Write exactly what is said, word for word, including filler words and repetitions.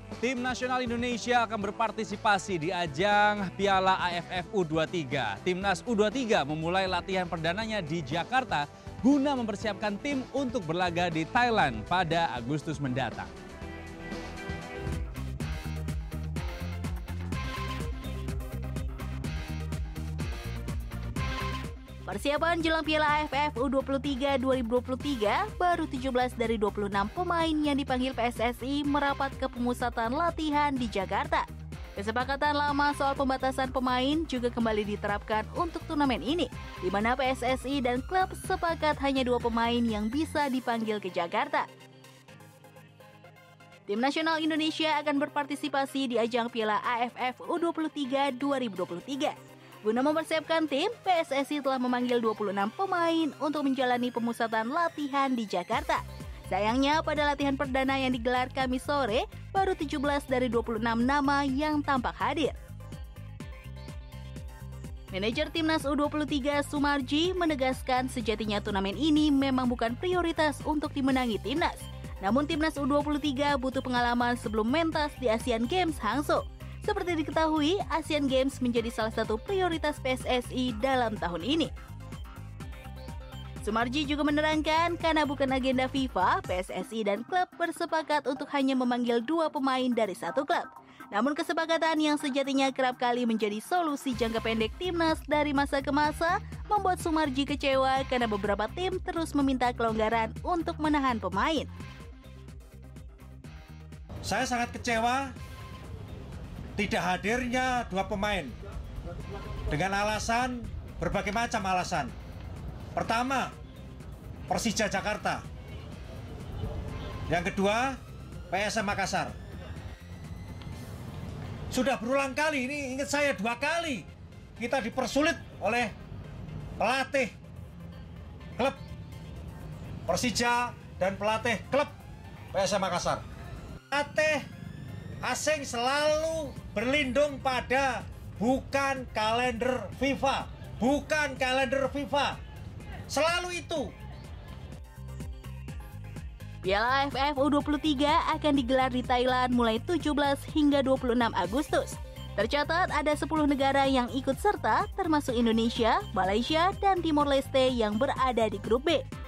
Tim nasional Indonesia akan berpartisipasi di ajang Piala A F F U dua puluh tiga. Timnas U dua puluh tiga memulai latihan perdananya di Jakarta guna mempersiapkan tim untuk berlaga di Thailand pada Agustus mendatang. Persiapan jelang Piala A F F U dua puluh tiga dua ribu dua puluh tiga, baru tujuh belas dari dua puluh enam pemain yang dipanggil P S S I merapat ke pemusatan latihan di Jakarta. Kesepakatan lama soal pembatasan pemain juga kembali diterapkan untuk turnamen ini, di mana P S S I dan klub sepakat hanya dua pemain yang bisa dipanggil ke Jakarta. Tim nasional Indonesia akan berpartisipasi di ajang Piala A F F U dua puluh tiga dua ribu dua puluh tiga. Guna mempersiapkan tim, P S S I telah memanggil dua puluh enam pemain untuk menjalani pemusatan latihan di Jakarta. Sayangnya pada latihan perdana yang digelar Kamis sore, baru tujuh belas dari dua puluh enam nama yang tampak hadir. Manajer Timnas U dua puluh tiga Sumarji menegaskan sejatinya turnamen ini memang bukan prioritas untuk dimenangi Timnas. Namun Timnas U dua puluh tiga butuh pengalaman sebelum mentas di Asian Games Hangzhou. Seperti diketahui, Asian Games menjadi salah satu prioritas P S S I dalam tahun ini. Sumarji juga menerangkan karena bukan agenda FIFA, P S S I dan klub bersepakat untuk hanya memanggil dua pemain dari satu klub. Namun kesepakatan yang sejatinya kerap kali menjadi solusi jangka pendek Timnas dari masa ke masa membuat Sumarji kecewa karena beberapa tim terus meminta kelonggaran untuk menahan pemain. Saya sangat kecewa tidak hadirnya dua pemain dengan alasan berbagai macam alasan. Pertama, Persija Jakarta. Yang kedua, P S M Makassar. Sudah berulang kali, ini ingat saya dua kali kita dipersulit oleh pelatih klub Persija dan pelatih klub P S M Makassar. Pelatih asing selalu berlindung pada bukan kalender FIFA, bukan kalender FIFA. Selalu itu. Piala A F F U dua puluh tiga akan digelar di Thailand mulai tujuh belas hingga dua puluh enam Agustus. Tercatat ada sepuluh negara yang ikut serta, termasuk Indonesia, Malaysia, dan Timor Leste yang berada di grup B.